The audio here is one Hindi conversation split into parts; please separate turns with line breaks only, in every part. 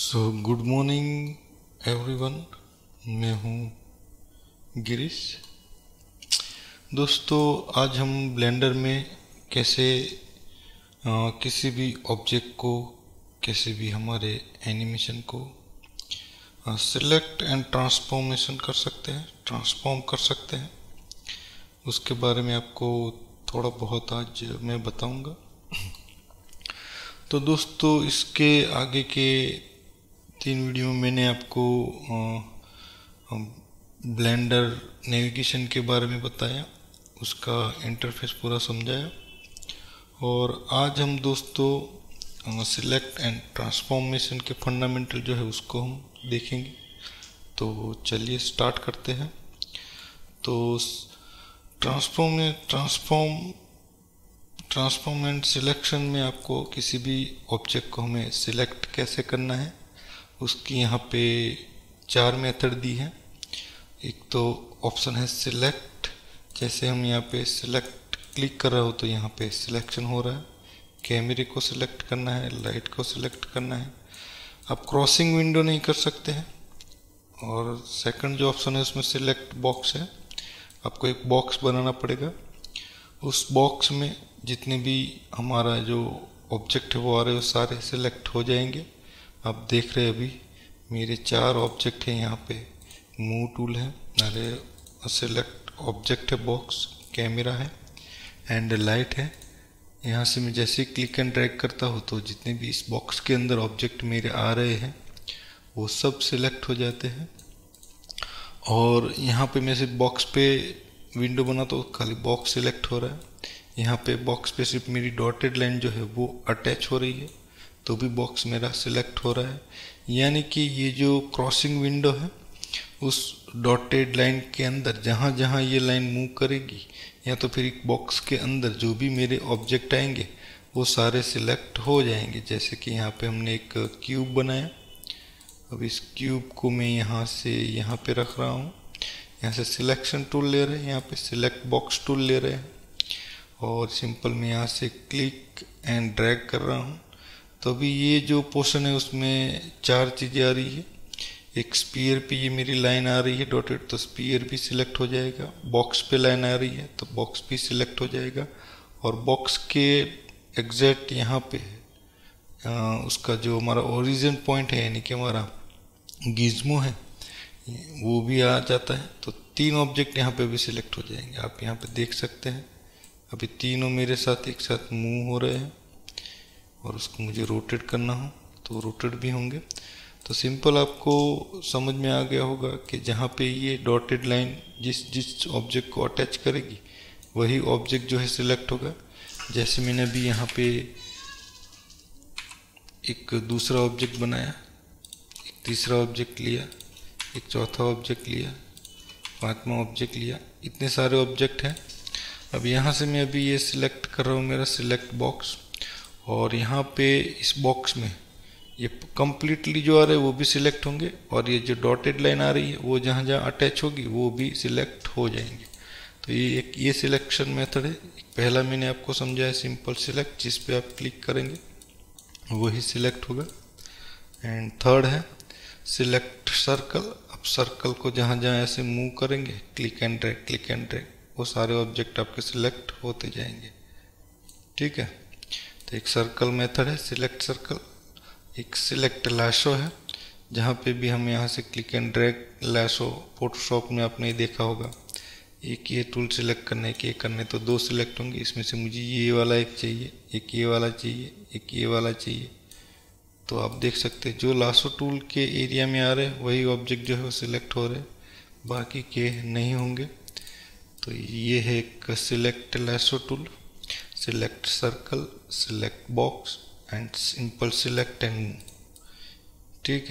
Good morning everyone. मैं हूँ गिरीश। दोस्तों, आज हम ब्लेंडर में कैसे किसी भी ऑब्जेक्ट को, किसी भी हमारे एनिमेशन को सिलेक्ट एंड ट्रांसफॉर्म कर सकते हैं, उसके बारे में आपको थोड़ा बहुत आज मैं बताऊंगा। तो दोस्तों, इसके आगे के 3 वीडियो में मैंने आपको ब्लेंडर नेविगेशन के बारे में बताया, उसका इंटरफेस पूरा समझाया। और आज हम दोस्तों सिलेक्ट एंड ट्रांसफॉर्मेशन के फंडामेंटल जो है उसको हम देखेंगे। तो चलिए स्टार्ट करते हैं। तो ट्रांसफॉर्म एंड सिलेक्शन में आपको किसी भी ऑब्जेक्ट को हमें सिलेक्ट कैसे करना है, उसकी यहाँ पे 4 मेथड दी है। एक तो ऑप्शन है सिलेक्ट। जैसे हम यहाँ पे सिलेक्ट क्लिक कर रहे हो तो यहाँ पे सिलेक्शन हो रहा है। कैमरे को सिलेक्ट करना है, लाइट को सिलेक्ट करना है। आप क्रॉसिंग विंडो नहीं कर सकते हैं। और सेकंड जो ऑप्शन है उसमें सिलेक्ट बॉक्स है। आपको एक बॉक्स बनाना पड़ेगा। उस बॉक्स में जितने भी हमारा जो ऑब्जेक्ट है वो आ रहे हो सारे सिलेक्ट हो जाएंगे। आप देख रहे हैं अभी मेरे 4 ऑब्जेक्ट हैं। यहाँ पे मूव टूल है, अरे सिलेक्ट ऑब्जेक्ट है, बॉक्स, कैमरा है एंड लाइट है। यहाँ से मैं जैसे क्लिक एंड ड्रैग करता हूँ तो जितने भी इस बॉक्स के अंदर ऑब्जेक्ट मेरे आ रहे हैं वो सब सिलेक्ट हो जाते हैं। और यहाँ पे मैं सिर्फ बॉक्स पे विंडो बना तो खाली बॉक्स सिलेक्ट हो रहा है। यहाँ पे बॉक्स पे सिर्फ मेरी डॉटेड लाइन जो है वो अटैच हो रही है तो भी बॉक्स मेरा सिलेक्ट हो रहा है। यानी कि ये जो क्रॉसिंग विंडो है उस डॉटेड लाइन के अंदर जहाँ जहाँ ये लाइन मूव करेगी या तो फिर एक बॉक्स के अंदर जो भी मेरे ऑब्जेक्ट आएंगे वो सारे सिलेक्ट हो जाएंगे। जैसे कि यहाँ पे हमने एक क्यूब बनाया। अब इस क्यूब को मैं यहाँ से यहाँ पे रख रहा हूँ। यहाँ से सिलेक्शन टूल ले रहे हैं, यहाँ पे सिलेक्ट बॉक्स टूल ले रहे हैं और सिंपल मैं यहाँ से क्लिक एंड ड्रैग कर रहा हूँ। तो अभी ये जो पोर्शन है उसमें 4 चीज़ें आ रही है। एक स्पीयर पे ये मेरी लाइन आ रही है डॉटेड, तो स्पीयर भी सिलेक्ट हो जाएगा। बॉक्स पे लाइन आ रही है तो बॉक्स भी सिलेक्ट हो जाएगा। और बॉक्स के एग्जैक्ट यहाँ पे उसका जो हमारा ओरिजिन पॉइंट है यानी कि हमारा गिज्मो है वो भी आ जाता है। तो 3 ऑब्जेक्ट यहाँ पे भी सिलेक्ट हो जाएंगे। आप यहाँ पे देख सकते हैं अभी तीनों मेरे साथ एक साथ मूव हो रहे हैं और उसको मुझे रोटेट करना हो तो रोटेट भी होंगे। तो सिंपल आपको समझ में आ गया होगा कि जहाँ पे ये डॉटेड लाइन जिस ऑब्जेक्ट को अटैच करेगी वही ऑब्जेक्ट जो है सिलेक्ट होगा। जैसे मैंने अभी यहाँ पे एक दूसरा ऑब्जेक्ट बनाया, एक तीसरा ऑब्जेक्ट लिया, एक चौथा ऑब्जेक्ट लिया, 5वां ऑब्जेक्ट लिया, इतने सारे ऑब्जेक्ट हैं। अब यहाँ से मैं अभी ये सिलेक्ट कर रहा हूँ मेरा सिलेक्ट बॉक्स। और यहाँ पे इस बॉक्स में ये कंप्लीटली जो आ रहे हैं वो भी सिलेक्ट होंगे और ये जो डॉटेड लाइन आ रही है वो जहाँ जहाँ अटैच होगी वो भी सिलेक्ट हो जाएंगे। तो ये सिलेक्शन मेथड है। पहला मैंने आपको समझाया सिंपल सिलेक्ट, जिस पे आप क्लिक करेंगे वही सिलेक्ट होगा। एंड थर्ड है सिलेक्ट सर्कल। अब सर्कल को जहाँ जहाँ ऐसे मूव करेंगे क्लिक एंड ड्रैग वो सारे ऑब्जेक्ट आपके सिलेक्ट होते जाएंगे। ठीक है, तो एक सर्कल मेथड है सिलेक्ट सर्कल। एक सिलेक्ट लैशो है, जहाँ पे भी हम यहाँ से click and drag lasso, Photoshop में आपने देखा होगा एक ये टूल सिलेक्ट करने के करने तो 2 सिलेक्ट होंगे। इसमें से मुझे ये वाला एक चाहिए, एक ये वाला चाहिए, एक ये वाला चाहिए। तो आप देख सकते हैं जो लासो टूल के एरिया में आ रहे हैं वही ऑब्जेक्ट जो है वो सिलेक्ट हो रहे हैं, बाकी के नहीं होंगे। तो ये है एक select lasso tool, select circle, select box and simple select and move. ठीक है,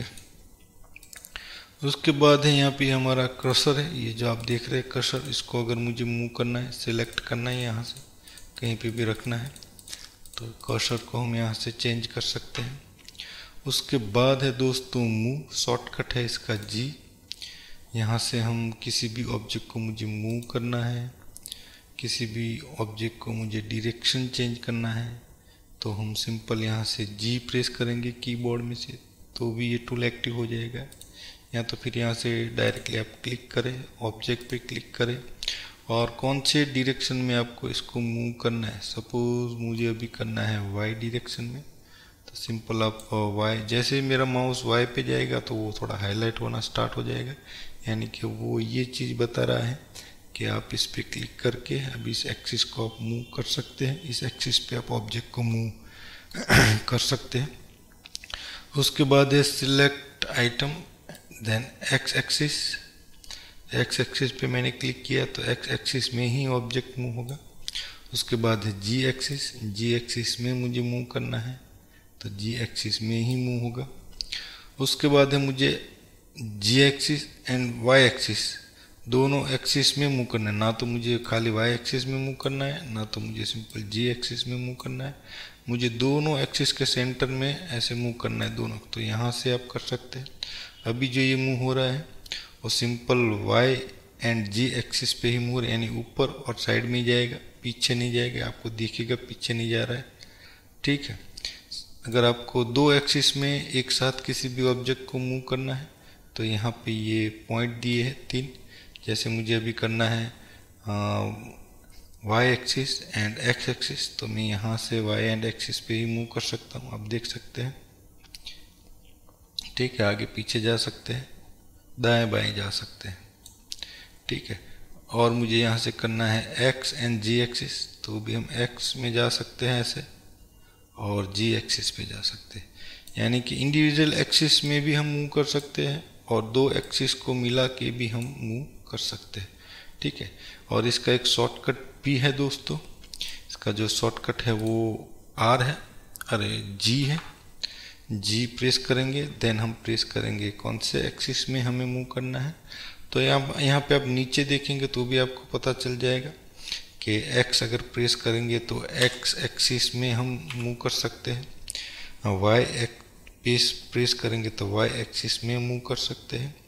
उसके बाद है यहाँ पे हमारा क्रसर है। ये जो आप देख रहे हैं क्रसर, इसको अगर मुझे मूव करना है, सिलेक्ट करना है, यहाँ से कहीं पे भी रखना है तो क्रसर को हम यहाँ से चेंज कर सकते हैं। उसके बाद है दोस्तों मूव, शॉर्टकट है इसका जी। यहाँ से हम किसी भी ऑब्जेक्ट को मुझे मूव करना है, किसी भी ऑब्जेक्ट को मुझे डायरेक्शन चेंज करना है तो हम सिंपल यहाँ से जी प्रेस करेंगे कीबोर्ड में से तो भी ये टूल एक्टिव हो जाएगा। या तो फिर यहाँ से डायरेक्टली आप क्लिक करें, ऑब्जेक्ट पे क्लिक करें और कौन से डायरेक्शन में आपको इसको मूव करना है। सपोज मुझे अभी करना है वाई डायरेक्शन में, तो सिंपल आप वाई, जैसे मेरा माउस वाई पे जाएगा तो वो थोड़ा हाईलाइट होना स्टार्ट हो जाएगा, यानी कि वो ये चीज़ बता रहा है कि आप इस पे क्लिक करके अभी इस एक्सिस को आप मूव कर सकते हैं, इस एक्सिस पे आप ऑब्जेक्ट को मूव कर सकते हैं। उसके बाद है select item, then X axis. X axis पे मैंने क्लिक किया तो एक्स एक्सिस में ही ऑब्जेक्ट मूव होगा। उसके बाद है जी एक्सिस, जी एक्सिस में मुझे मूव करना है तो जी एक्सिस में ही मूव होगा। उसके बाद है मुझे Z axis and Y axis, दोनों एक्सिस में मूव करना है। ना तो मुझे खाली वाई एक्सिस में मूव करना है, ना तो मुझे सिंपल जी एक्सिस में मूव करना है, मुझे दोनों एक्सिस के सेंटर में ऐसे मूव करना है दोनों। तो यहाँ से आप कर सकते हैं। अभी जो ये मूव हो रहा है वो simple Y and Z axis पे ही मूव, यानी ऊपर और साइड में ही जाएगा, पीछे नहीं जाएगा, आपको दिखेगा पीछे नहीं जा रहा है। ठीक है। अगर आपको दो एक्सिस में एक साथ किसी भी ऑब्जेक्ट को मूव करना है तो यहाँ पे ये पॉइंट दिए हैं 3, जैसे मुझे अभी करना है Y axis and X axis, तो मैं यहाँ से वाई एंड एक्सिस पे ही मूव कर सकता हूँ, आप देख सकते हैं। ठीक है, आगे पीछे जा सकते हैं, दाएं बाएं जा सकते हैं। ठीक है। और मुझे यहाँ से करना है एक्स एंड जी एक्सिस, तो भी हम एक्स में जा सकते हैं ऐसे और जी एक्सिस पे जा सकते हैं, यानी कि इंडिविजुअल एक्सिस में भी हम मूव कर सकते हैं और दो एक्सिस को मिला के भी हम मूव कर सकते हैं। ठीक है। और इसका एक शॉर्टकट भी है दोस्तों, इसका जो शॉर्टकट है वो आर है, अरे जी है। जी प्रेस करेंगे, देन हम प्रेस करेंगे कौन से एक्सिस में हमें मूव करना है। तो यहाँ पे आप नीचे देखेंगे तो भी आपको पता चल जाएगा कि एक्स अगर प्रेस करेंगे तो एक्स एक्सिस में हम मूव कर सकते हैं, वाई प्रेस करेंगे तो वाई एक्सिस में मूव कर सकते हैं,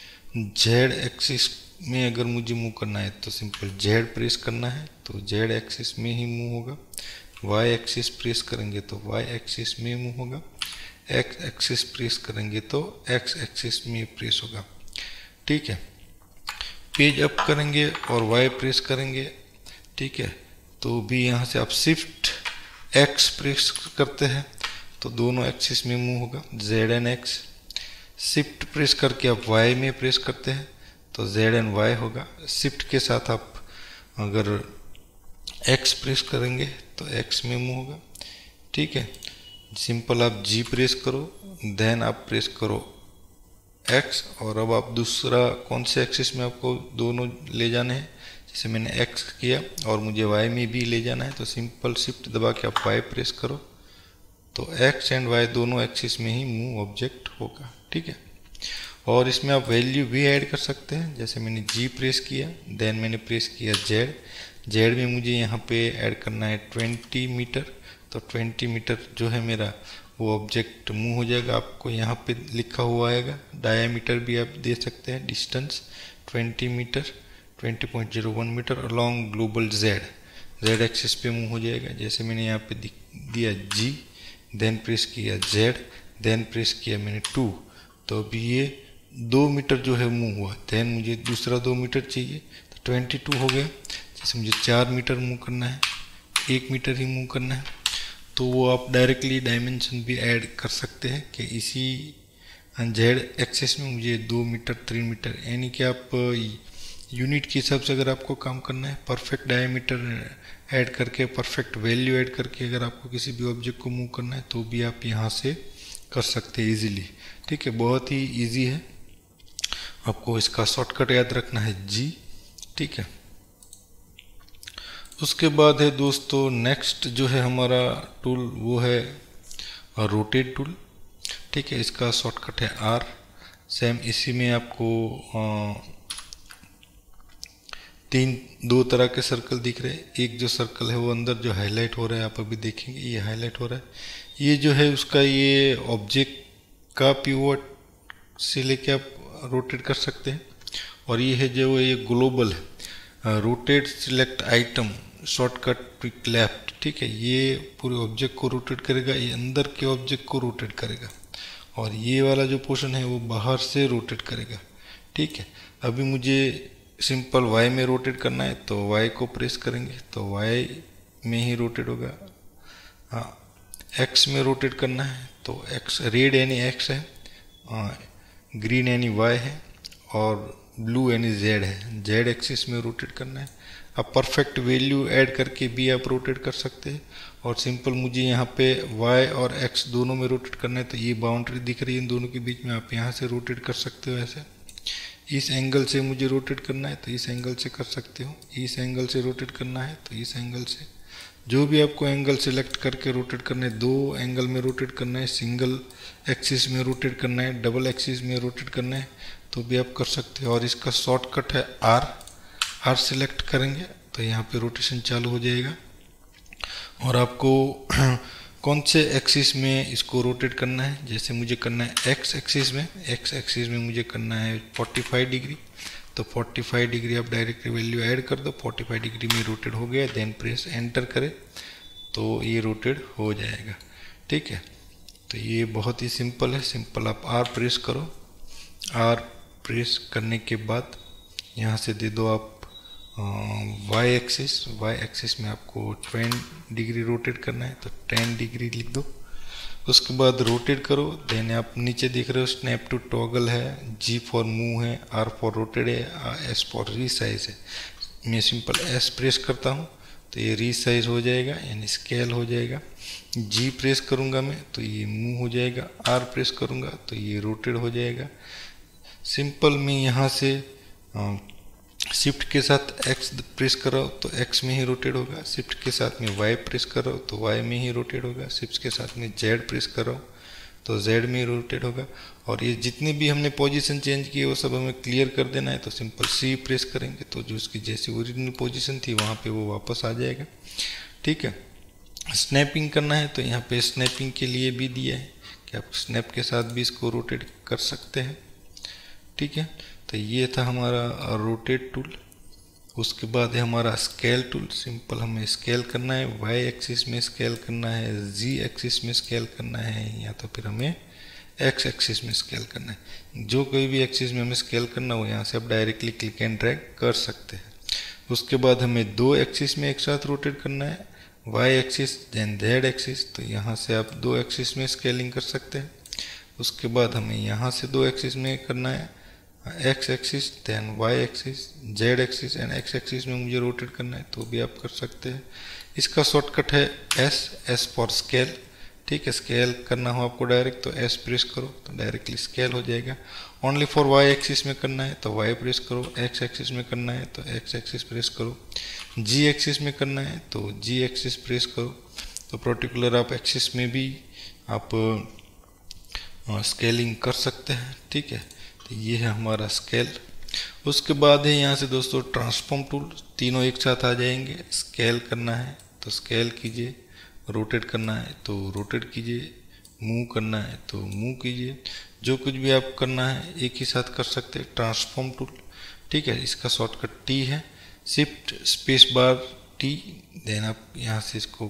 जेड एक्सिस में अगर मुझे मूव करना है तो सिंपल जेड प्रेस करना है तो जेड एक्सिस में ही मूव होगा, वाई एक्सिस प्रेस करेंगे तो वाई एक्सिस में मूव होगा, एक्स एक्सिस प्रेस करेंगे तो एक्स एक्सिस में प्रेस होगा। ठीक है। पेज अप करेंगे और वाई प्रेस करेंगे, ठीक है, तो भी यहाँ से आप शिफ्ट एक्स प्रेस करते हैं तो दोनों एक्सिस में मूव होगा, Z and X. Shift press करके आप वाई में प्रेस करते हैं तो जेड एंड वाई होगा। शिफ्ट के साथ आप अगर एक्स प्रेस करेंगे तो एक्स में मूव होगा। ठीक है। सिंपल आप जी प्रेस करो, देन आप प्रेस करो एक्स, और अब आप दूसरा कौन से एक्सिस में आपको दोनों ले जाने हैं, जैसे मैंने एक्स किया और मुझे वाई में भी ले जाना है तो सिंपल शिफ्ट दबा के आप वाई प्रेस करो तो एक्स एंड वाई दोनों एक्सिस में ही मूव ऑब्जेक्ट होगा। ठीक है। और इसमें आप वैल्यू भी ऐड कर सकते हैं, जैसे मैंने जी प्रेस किया, देन मैंने प्रेस किया जेड, जेड में मुझे यहाँ पे ऐड करना है 20 मीटर, तो 20 मीटर जो है मेरा वो ऑब्जेक्ट मूव हो जाएगा। आपको यहाँ पे लिखा हुआ आएगा, डायामीटर भी आप दे सकते हैं, distance 20 meter 20.01 meter along global Z axis पे मूव हो जाएगा। जैसे मैंने यहाँ पे दिया जी, देन प्रेस किया जेड, देन प्रेस किया मैंने 2, तो अभी ये 2 मीटर जो है मूव हुआ, देन मुझे दूसरा 2 मीटर चाहिए तो 22 हो गया। जैसे मुझे 4 मीटर मूव करना है, 1 मीटर ही मूव करना है, तो वो आप डायरेक्टली डायमेंशन भी ऐड कर सकते हैं कि इसी जेड एक्सिस में मुझे 2 मीटर 3 मीटर, यानी कि आप यूनिट के हिसाब से अगर आपको काम करना है, परफेक्ट डायमीटर ऐड करके, परफेक्ट वैल्यू ऐड करके अगर आपको किसी भी ऑब्जेक्ट को मूव करना है तो भी आप यहाँ से कर सकते हैं इजीली। ठीक है, बहुत ही इजी है, आपको इसका शॉर्टकट याद रखना है जी। ठीक है। उसके बाद है दोस्तों नेक्स्ट जो है हमारा टूल वो है रोटेट टूल। ठीक है, इसका शॉर्टकट है आर। सेम इसी में आपको दो तरह के सर्कल दिख रहे हैं। एक जो सर्कल है वो अंदर जो हाईलाइट हो रहा है, आप अभी देखेंगे ये हाईलाइट हो रहा है, ये जो है उसका ये ऑब्जेक्ट का पिवट से लेके आप रोटेट कर सकते हैं। और ये है जो ये ग्लोबल है, rotate select item shortcut tweak left. ठीक है, ये पूरे ऑब्जेक्ट को रोटेट करेगा, ये अंदर के ऑब्जेक्ट को रोटेट करेगा। और ये वाला जो पोर्शन है वो बाहर से रोटेट करेगा। ठीक है, अभी मुझे सिंपल y में रोटेट करना है तो y को प्रेस करेंगे तो y में ही रोटेट होगा। हाँ, x में रोटेट करना है तो x, रेड यानी x है, ग्रीन यानी y है, और ब्लू यानी z है, z एक्सिस में रोटेट करना है। अब परफेक्ट वैल्यू ऐड करके भी आप रोटेट कर सकते हैं। और सिंपल मुझे यहाँ पे y और x दोनों में रोटेट करना है तो ये बाउंड्री दिख रही है इन दोनों के बीच में, आप यहाँ से रोटेट कर सकते हो। ऐसे इस एंगल से मुझे रोटेट करना है तो इस एंगल से कर सकते हो, इस एंगल से रोटेट करना है तो इस एंगल से, जो भी आपको एंगल सिलेक्ट करके रोटेट करना है। 2 एंगल में रोटेट करना है, सिंगल एक्सिस में रोटेट करना है, डबल एक्सिस में रोटेट करना है तो भी आप कर सकते हो। और इसका शॉर्टकट है आर सिलेक्ट करेंगे तो यहाँ पे रोटेशन चालू हो जाएगा। और आपको कौन से एक्सिस में इसको रोटेट करना है, जैसे मुझे करना है एक्स एक्सिस में मुझे करना है 45 डिग्री, तो 45 डिग्री आप डायरेक्ट वैल्यू ऐड कर दो, 45 डिग्री में रोटेट हो गया, देन प्रेस एंटर करें तो ये रोटेट हो जाएगा। ठीक है, तो ये बहुत ही सिंपल है। सिंपल आप आर प्रेस करो, आर प्रेस करने के बाद यहाँ से दे दो आप y एक्सिस में आपको 10 डिग्री रोटेट करना है तो 10 डिग्री लिख दो। उसके बाद रोटेट करो, देन आप नीचे देख रहे हो स्नैप टू टॉगल है, G फॉर मूव है, R फॉर रोटेट है, S फॉर रीसाइज है। मैं सिंपल S प्रेस करता हूँ तो ये रीसाइज हो जाएगा यानी स्केल हो जाएगा। G प्रेस करूँगा मैं तो ये मूव हो जाएगा, R प्रेस करूँगा तो ये रोटेट हो जाएगा। सिंपल मैं यहाँ से शिफ्ट के साथ x प्रेस कर रहा हो तो x में ही रोटेट होगा, शिफ्ट के साथ में y प्रेस कर रहा हो तो y में ही रोटेट होगा, शिफ्ट के साथ में z प्रेस कर रहा हो तो z में ही रोटेट होगा। और ये जितने भी हमने पोजीशन चेंज किए वो सब हमें क्लियर कर देना है तो सिंपल C प्रेस करेंगे तो जो उसकी जैसी ओरिजिनल पोजीशन थी वहाँ पे वो वापस आ जाएगा। ठीक है, स्नैपिंग करना है तो यहाँ पे स्नैपिंग के लिए भी दिया है कि आप स्नैप के साथ भी इसको रोटेट कर सकते हैं। ठीक है, तो ये था हमारा रोटेट टूल। उसके बाद है हमारा स्केल टूल। सिंपल हमें स्केल करना है, y एक्सिस में स्केल करना है, z एक्सिस में स्केल करना है, या तो फिर हमें x एक्सिस में स्केल करना है। जो कोई भी एक्सिस में हमें स्केल करना हो यहाँ से आप डायरेक्टली क्लिक एंड ड्रैग कर सकते हैं। उसके बाद हमें 2 एक्सिस में एक साथ रोटेट करना है, y axis then z axis, तो यहाँ से आप 2 एक्सिस में स्केलिंग कर सकते हैं। उसके बाद हमें यहाँ से 2 एक्सिस में करना है x axis then y axis, z axis and x axis में मुझे रोटेट करना है तो भी आप कर सकते हैं। इसका शॉर्टकट है S फॉर स्केल। ठीक है, स्केल करना हो आपको डायरेक्ट तो S प्रेस करो तो डायरेक्टली स्केल हो जाएगा। ओनली फॉर y एक्सिस में करना है तो y प्रेस करो, x एक्सिस में करना है तो x एक्सिस प्रेस करो, g एक्सिस में करना है तो g एक्सिस प्रेस करो। तो पर्टिकुलर आप एक्सिस में भी आप स्केलिंग कर सकते हैं। ठीक है, तो ये है हमारा स्केल। उसके बाद है यहाँ से दोस्तों ट्रांसफॉर्म टूल, तीनों एक साथ आ जाएंगे। स्केल करना है तो स्केल कीजिए, रोटेट करना है तो रोटेट कीजिए, मूव करना है तो मूव कीजिए, जो कुछ भी आप करना है एक ही साथ कर सकते हैं। ट्रांसफॉर्म टूल, ठीक है, इसका शॉर्टकट T है, shift space bar T, then आप यहाँ से इसको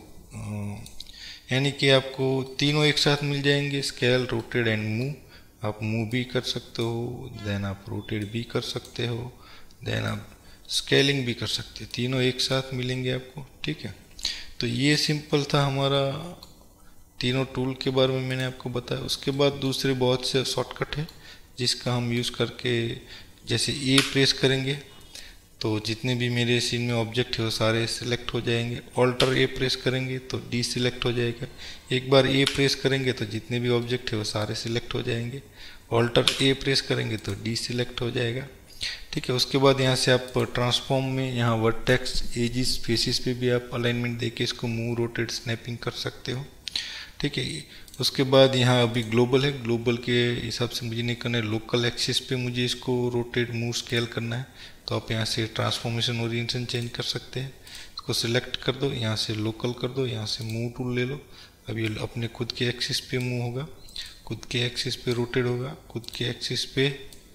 यानी कि आपको तीनों एक साथ मिल जाएंगे, स्केल, रोटेट एंड मूव। आप मूव भी कर सकते हो, देन आप रोटेट भी कर सकते हो, देन आप स्केलिंग भी कर सकते हैं, तीनों एक साथ मिलेंगे आपको। ठीक है, तो ये सिंपल था हमारा तीनों टूल के बारे में मैंने आपको बताया। उसके बाद दूसरे बहुत से शॉर्टकट है जिसका हम यूज़ करके, जैसे A प्रेस करेंगे तो जितने भी मेरे सीन में ऑब्जेक्ट है वो सारे सिलेक्ट हो जाएंगे। ऑल्टर A प्रेस करेंगे तो डी सिलेक्ट हो जाएगा। एक बार A प्रेस करेंगे तो जितने भी ऑब्जेक्ट है वो सारे सिलेक्ट हो जाएंगे। ऑल्टर A प्रेस करेंगे तो डी सिलेक्ट हो जाएगा। ठीक है, उसके बाद यहाँ से आप ट्रांसफॉर्म में यहाँ वर्टेक्स, एजिस, फेसिस पे भी आप अलाइनमेंट देके इसको मूव, रोटेट, स्नैपिंग कर सकते हो। ठीक है, उसके बाद यहाँ अभी ग्लोबल है, ग्लोबल के हिसाब से मुझे नहीं करना है, लोकल एक्सिस पे मुझे इसको रोटेट, मूव, स्केल करना है तो आप यहाँ से ट्रांसफॉर्मेशन ओरिएंटेशन चेंज कर सकते हैं। इसको सिलेक्ट कर दो, यहाँ से लोकल कर दो, यहाँ से मूव टूल ले लो। अब ये अपने खुद के एक्सिस पे मूव होगा, खुद के एक्सिस पे रोटेट होगा, खुद के एक्सिस पे,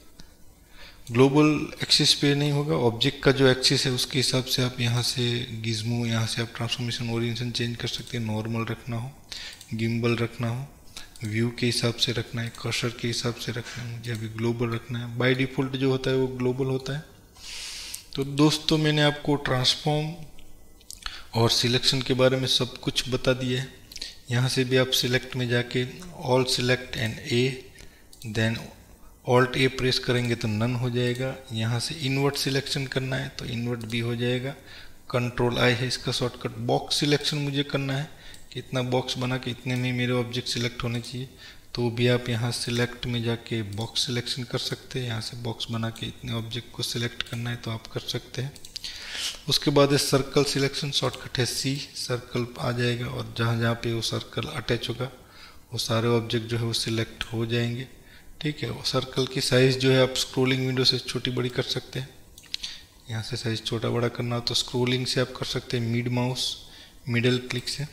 ग्लोबल एक्सिस पे नहीं होगा। ऑब्जेक्ट का जो एक्सिस है उसके हिसाब से आप यहाँ से गिज्मो, यहाँ से आप ट्रांसफॉर्मेशन ओरिएंटेशन चेंज कर सकते हैं। नॉर्मल रखना हो, गिम्बल रखना हो, व्यू के हिसाब से रखना है, कर्सर के हिसाब से रखना है, मुझे अभी ग्लोबल रखना है। बाय डिफ़ॉल्ट जो होता है वो ग्लोबल होता है। तो दोस्तों मैंने आपको ट्रांसफॉर्म और सिलेक्शन के बारे में सब कुछ बता दिया है। यहाँ से भी आप सिलेक्ट में जाके all select and A, then alt A press करेंगे तो नन हो जाएगा। यहाँ से इन्वर्ट सिलेक्शन करना है तो इन्वर्ट भी हो जाएगा। कंट्रोल आई है इसका शॉर्टकट। बॉक्स सिलेक्शन मुझे करना है कि इतना बॉक्स बना के इतने में मेरे ऑब्जेक्ट सिलेक्ट होने चाहिए, तो भी आप यहाँ सिलेक्ट में जाके बॉक्स सिलेक्शन कर सकते हैं। यहाँ से बॉक्स बना के इतने ऑब्जेक्ट को सिलेक्ट करना है तो आप कर सकते हैं। उसके बाद है सर्कल सिलेक्शन, शॉर्टकट है सी, सर्कल आ जाएगा और जहाँ जहाँ पे वो सर्कल अटैच होगा वो सारे ऑब्जेक्ट जो है वो सिलेक्ट हो जाएंगे। ठीक है, सर्कल की साइज़ जो है आप स्क्रोलिंग विंडो से छोटी बड़ी कर सकते हैं। यहाँ से साइज़ छोटा बड़ा करना हो तो स्क्रोलिंग से आप कर सकते हैं, मिड माउस मिडल क्लिक से।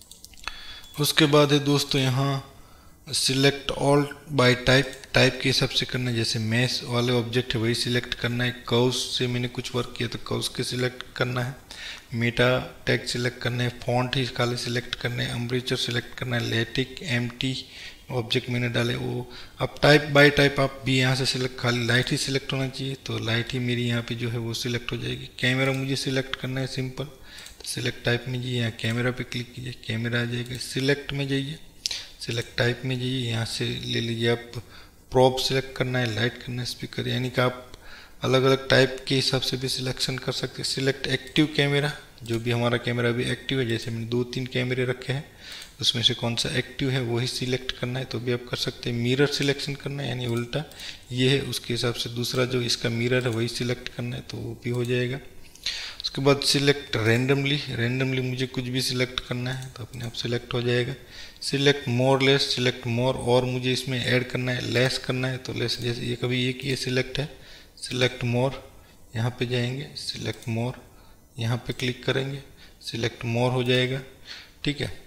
उसके बाद है दोस्तों यहाँ select all by type, type के हिसाब से करना है। जैसे मैश वाले ऑब्जेक्ट है वही सिलेक्ट करना है। कर्व्स से मैंने कुछ वर्क किया तो कर्व्स के सिलेक्ट करना है। मेटा टैग सिलेक्ट करना है। फॉन्ट ही खाली सिलेक्ट करना है। अम्बरेचर सिलेक्ट करना है। लेटिक एम्प्टी ऑब्जेक्ट मैंने डाले वो। अब टाइप बाय टाइप आप भी यहाँ से सिलेक्ट, खाली लाइट ही सिलेक्ट होना चाहिए तो लाइट ही मेरी यहाँ पे जो है वो सिलेक्ट हो जाएगी। कैमरा मुझे सिलेक्ट करना है सिंपल, तो सिलेक्ट टाइप में जाइए, यहाँ कैमरा पे क्लिक कीजिए, कैमरा आ जाएगा। सिलेक्ट में जाइए, सिलेक्ट टाइप में जाइए, यहाँ से ले लीजिए आप प्रॉप सिलेक्ट करना है, लाइट करना है, स्पीकर, यानी कि आप अलग अलग टाइप के हिसाब से भी सिलेक्शन कर सकते हैं। सिलेक्ट एक्टिव कैमरा, जो भी हमारा कैमरा अभी एक्टिव है, जैसे मैंने 2-3 कैमरे रखे हैं उसमें से कौन सा एक्टिव है वही सिलेक्ट करना है तो भी आप कर सकते हैं। मिरर सिलेक्शन करना है, यानी उल्टा ये है उसके हिसाब से दूसरा जो इसका मिरर है वही सिलेक्ट करना है तो वो भी हो जाएगा। उसके बाद सिलेक्ट रैंडमली, रैंडमली मुझे कुछ भी सिलेक्ट करना है तो अपने आप सिलेक्ट हो जाएगा। Select more less, select more और मुझे इसमें ऐड करना है, लेस करना है तो लेस, जैसे ये कभी एक ये सिलेक्ट है, सिलेक्ट मोर, यहाँ पे जाएंगे सिलेक्ट मोर, यहाँ पे क्लिक करेंगे सिलेक्ट मोर हो जाएगा। ठीक है,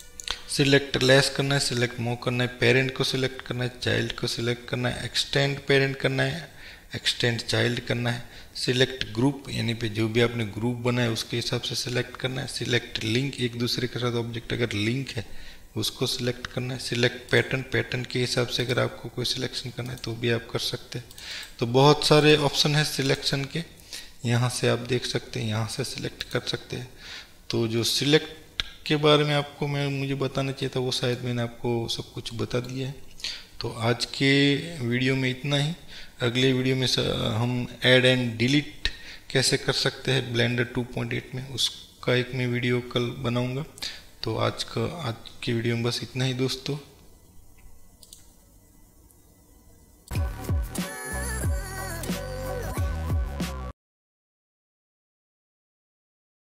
सिलेक्ट लेस करना है, सिलेक्ट मोर करना है, पेरेंट को सिलेक्ट करना है, चाइल्ड को सिलेक्ट करना है, एक्सटेंड पेरेंट करना है, एक्सटेंड चाइल्ड करना है। सिलेक्ट ग्रुप, यानी पे जो भी आपने ग्रुप बनाया उसके हिसाब से सिलेक्ट करना है। सिलेक्ट लिंक, एक दूसरे के साथ ऑब्जेक्ट अगर लिंक है उसको सिलेक्ट करना है। सिलेक्ट पैटर्न, पैटर्न के हिसाब से अगर आपको कोई सिलेक्शन करना है तो भी आप कर सकते हैं। तो बहुत सारे ऑप्शन है सिलेक्शन के, यहाँ से आप देख सकते हैं, यहाँ से सिलेक्ट कर सकते हैं। तो जो सिलेक्ट के बारे में आपको मुझे बताना चाहिए था वो शायद मैंने आपको सब कुछ बता दिया है। तो आज के वीडियो में इतना ही। अगले वीडियो में हम ऐड एंड डिलीट कैसे कर सकते हैं ब्लेंडर 2.8 में, उसका एक मैं वीडियो कल बनाऊंगा। तो आज के वीडियो में बस इतना ही दोस्तों।